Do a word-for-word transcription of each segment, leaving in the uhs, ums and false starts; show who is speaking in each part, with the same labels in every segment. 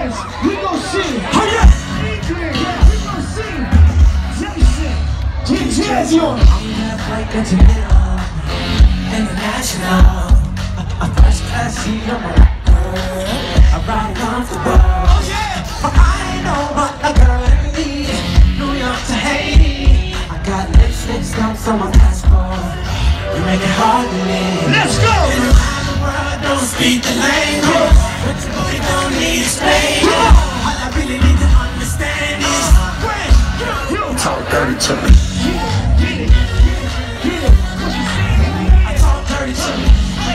Speaker 1: dance. We gon' sing. Oh yeah. Yeah, we gon' sing. Jason, get jazzy on.
Speaker 2: I'm that flight that's a middle international. A first class seat on my girl. I ride comfortable. Oh yeah. But I know what a girl needs. New York to Haiti. I got lipstick stamps on my passport. You make it hard to live.
Speaker 1: Let's go.
Speaker 2: Don't speak the language, but you really don't need to explain it. All I really need to understand is when talk dirty to me.
Speaker 1: Get it, get it, get it. What you saying?
Speaker 2: I talk dirty to me.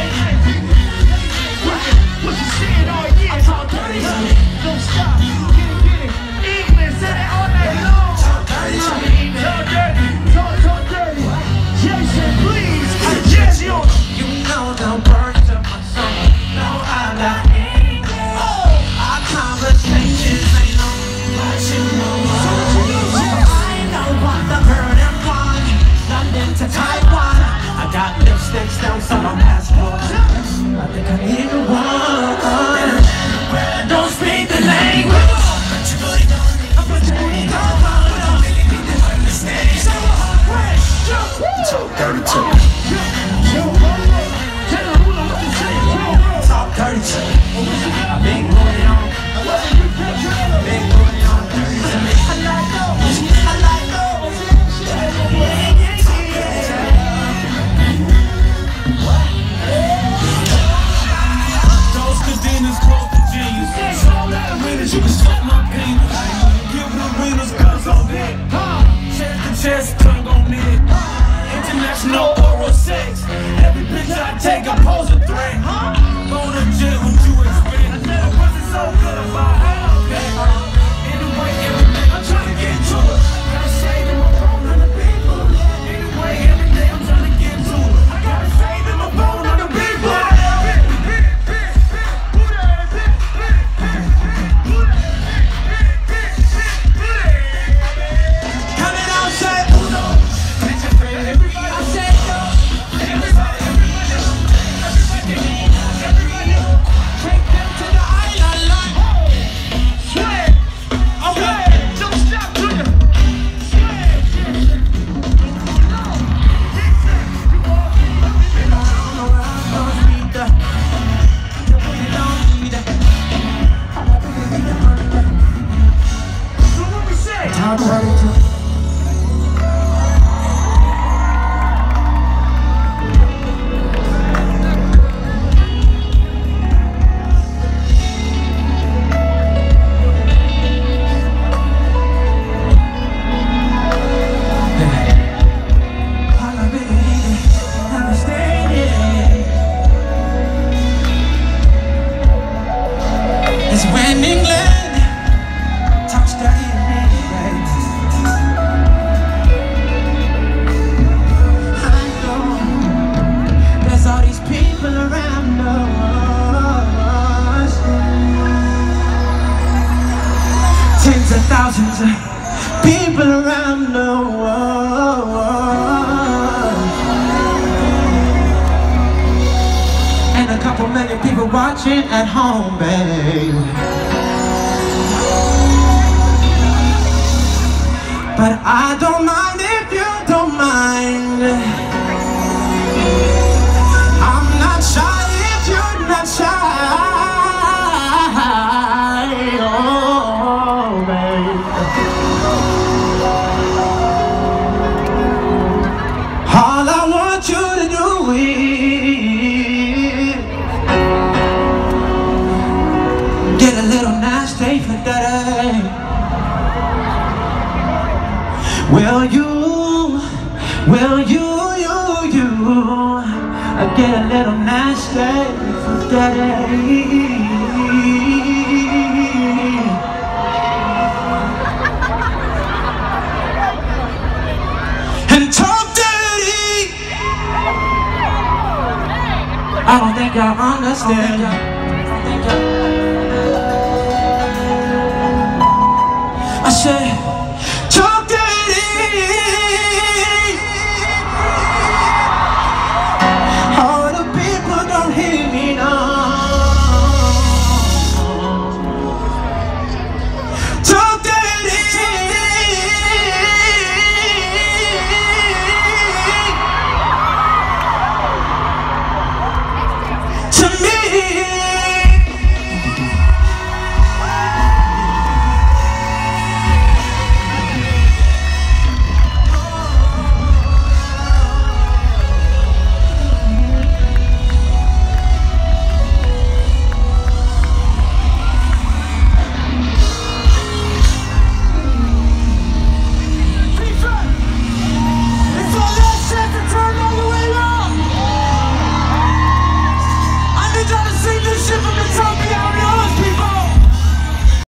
Speaker 1: What you saying all year? I talk dirty to me. Don't stop. Get it, get it. England said it all night long.
Speaker 2: Talk dirty to me.
Speaker 1: Talk dirty, talk, talk dirty. Jason, please, get jazzy on.
Speaker 2: You know the words of my song. No, I got English. Our conversations ain't no what you know. I know what the bird and one. London to Taiwan. I got lipstick stamps on my passport. I think I need a one. Don't speak the language, but you really don't need to pretend. Don't really need to understand. So talk dirty to me. Talk dirty to me. A big booty on. Big booty on. Dirty to me. I like those. I like those. Yeah, yeah, yeah. Those cadenas close to genius. So that winners, you can sweat my penis. Give the winners guns on deck. Chest to chest, tongue on it. International oral sex. Every picture I take, I pose a threat. Go to jail, what you expect? I wasn't so good about how anyway, every day I'm trying to get to it. Gotta save them up on other people. Anyway, every day I'm trying to get to it. I gotta save them up on other people. Coming out, say uno. I said no. Take them to the island line.
Speaker 1: Sweat. Okay. Don't stop, do you? Sweat. So what we say?
Speaker 2: Talk dirty to me. All I really need to understand is when England talks dirty to me. I know there's all these people around us, tens of thousands of people around the world, and a couple million people watching at home, babe. But I don't mind if you don't mind. I'm not shy if you're not shy. Oh, babe. All I want you to do is get a little nasty for daddy. Will you, will you, you, you get a little nasty for daddy? And talk dirty. I don't think y'all understand.